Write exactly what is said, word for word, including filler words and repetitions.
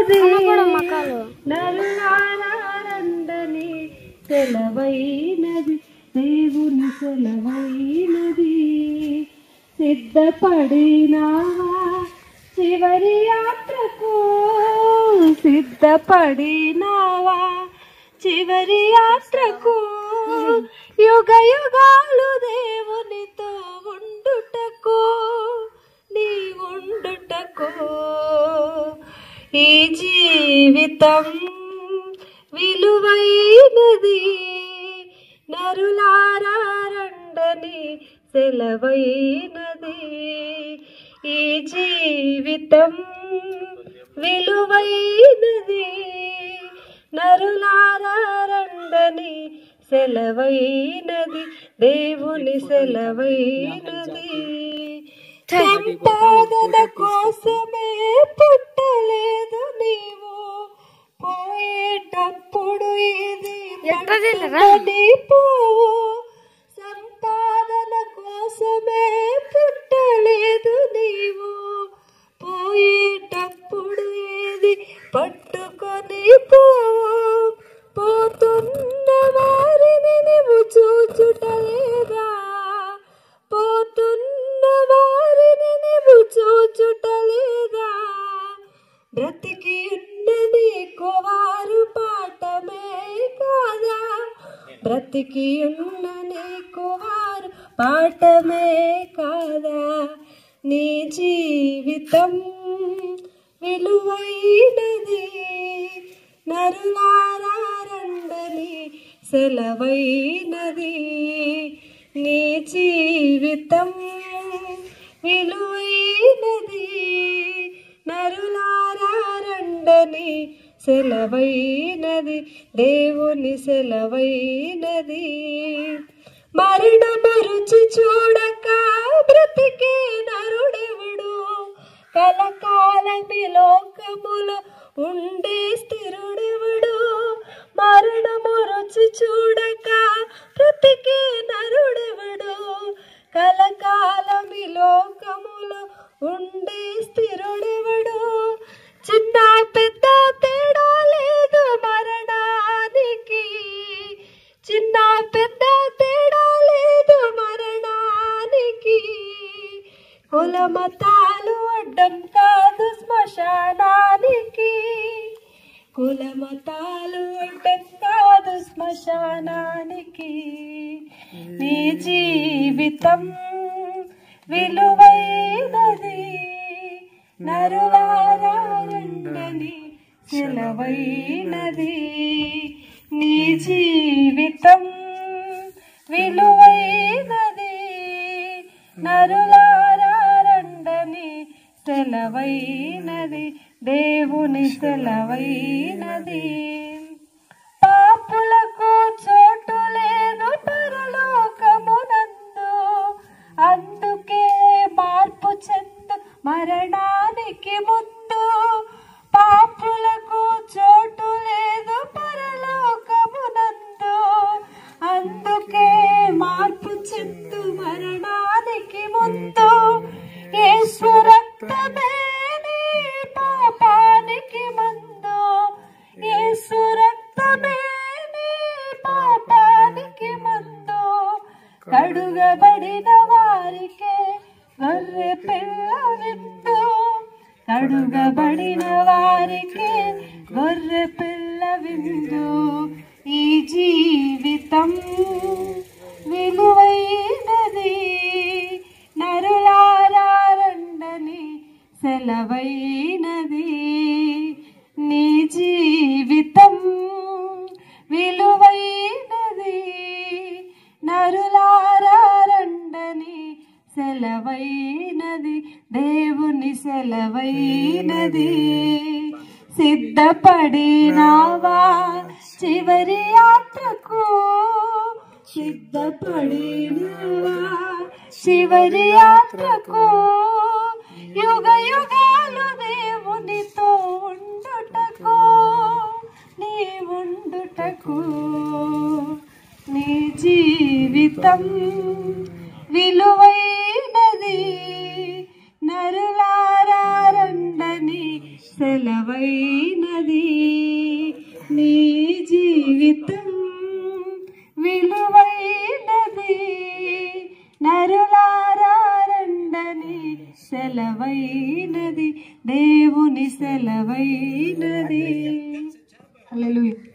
విలువైనది నరులారండని సెలవైనది దేవుని సెలవైనది. సిద్ధపడినావా చివరి యాత్రకు, సిద్ధపడినావా చివరి యాత్రకు, యుగ యుగాలు దేవునితో ఉండుటకు, నీ ఉండుటకు. ఈ జీవితం విలువైనది నరులారా రండని సెలవైనది. ఈ జీవితం విలువైనది నరులారా రండని సెలవైనది దేవుని సెలవైనది. సంపాదన కోసమే పుట్టలేదు నీవు, పోయేటప్పుడు ఇది పట్టుకొని పోవు. సంపాదన కోసమే పుట్టలేదు నీవు, పోయేటప్పుడు ఇది పట్టుకొని పోవు. పోతున్న వారిని నువ్వు చూచుటలేదా, పోతున్న వారిని నువ్వు చూచుటలేదా. బ్రతికి ఉన్న నీకు వారు పాఠమే కాదా, బ్రతికి ఉన్న నీకు వారు పాఠమే కాదా. నీ జీవితం విలువైనది నరులారా రండని సెలవైనది. నీ జీవితం విలువైనది నరులారా రండని సెలవైనది దేవుని సెలవైనది. మరణము రుచి చూడక బ్రతికే నరుడెవడు, కలకాలమి లోకములో ఉండే స్థిరుడెవడు. మరణము రుచి చూడక బ్రతికే నరుడెవడు, కలకాలమి లోకములో ఉండే స్థిరుడెవడు. చిన్న పెద్ద తేడా లేదు మరణానికి, చిన్న పెద్ద తేడా లేదు మరణానికి. కుల మతాలు అడ్డం కాదు శ్మశానానికి, కుల మతాలు అడ్డం కాదు శ్మశానానికి. నీ జీవితం విలువైనది నరులారా రండని సెలవైనది. నీ జీవితం విలువైనది నరులారా రండని సెలవైనది దేవుని సెలవైనది. పాపులకు చోటు లేదు పరలోకమునందు, అందుకే మార్పు చెందు మరణానికి ముందు. పాపులకు చోటు లేదు పరలోకమునందు, అందుకే మార్పు చెందు మరణానికి ముందు. యేసు రక్తమే నీ పాపానికి మందు, యేసు రక్తమే నీ పాపానికి మందు. కడుగబడిన వారికే గొర్రె పిల్ల విందు, కడుగబడిన వారికే గొర్రె పిల్ల విందు. ఈ జీవితం విలువైనది నరులారా రండని సెలవైనది. నీ జీవితం విలువైనది నరులారా రండని సెలవైనది దేవుని సెలవైనది. సిద్ధపడినావా చివరి యాత్రకు, సిద్ధపడినావా చివరి యాత్రకు, యుగ యుగాలు దేవునితో ఉండుటకు, నీ ఉండుటకు. నీ జీవితం విలువైనది నరులారా రండని సెలవై విలువైనది నీ జీవితం విలువైనది నరులారా రండని సెలవైనది దేవుని సెలవైనది. హల్లెలూయా.